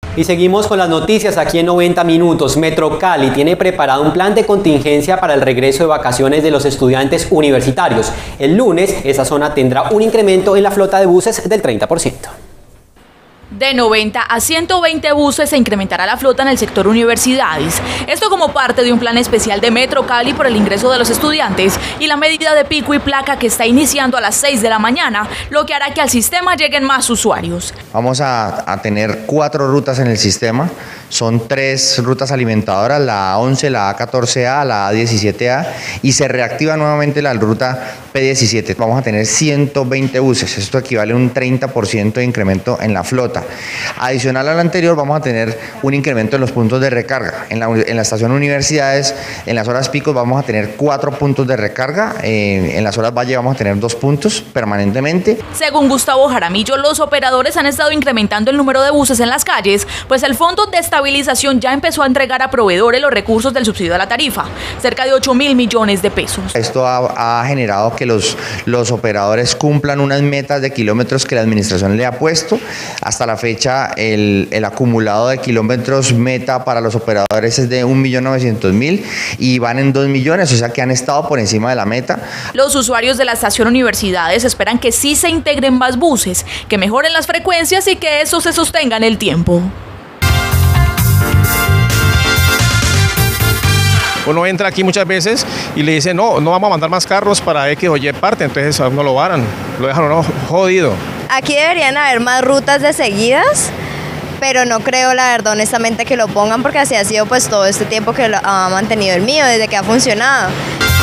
Y seguimos con las noticias aquí en 90 minutos. Metro Cali tiene preparado un plan de contingencia para el regreso de vacaciones de los estudiantes universitarios. El lunes, esa zona tendrá un incremento en la flota de buses del 30%. De 90 a 120 buses se incrementará la flota en el sector universidades. Esto como parte de un plan especial de Metro Cali por el ingreso de los estudiantes y la medida de pico y placa que está iniciando a las 6 de la mañana, lo que hará que al sistema lleguen más usuarios. Vamos a tener 4 rutas en el sistema. Son 3 rutas alimentadoras, la A11, la A14A, la A17A, y se reactiva nuevamente la ruta P17. Vamos a tener 120 buses, esto equivale a un 30% de incremento en la flota. Adicional a lo anterior, vamos a tener un incremento en los puntos de recarga. En la estación Universidades, en las horas picos vamos a tener 4 puntos de recarga, en las horas valle vamos a tener 2 puntos permanentemente. Según Gustavo Jaramillo, los operadores han estado incrementando el número de buses en las calles, pues el Fondo de Estabilización ya empezó a entregar a proveedores los recursos del subsidio a la tarifa, cerca de 8.000 millones de pesos. Esto ha generado que los operadores cumplan unas metas de kilómetros que la administración le ha puesto. Hasta la fecha, el acumulado de kilómetros meta para los operadores es de 1.900.000 y van en 2 millones, o sea que han estado por encima de la meta. Los usuarios de la estación Universidades esperan que sí se integren más buses, que mejoren las frecuencias y que eso se sostenga en el tiempo. Uno entra aquí muchas veces y le dicen, no vamos a mandar más carros para X o Y parte, entonces a uno lo varan, lo dejan uno jodido. Aquí deberían haber más rutas de seguidas, pero no creo, la verdad, honestamente, que lo pongan, porque así ha sido pues todo este tiempo que lo ha mantenido el mío, desde que ha funcionado.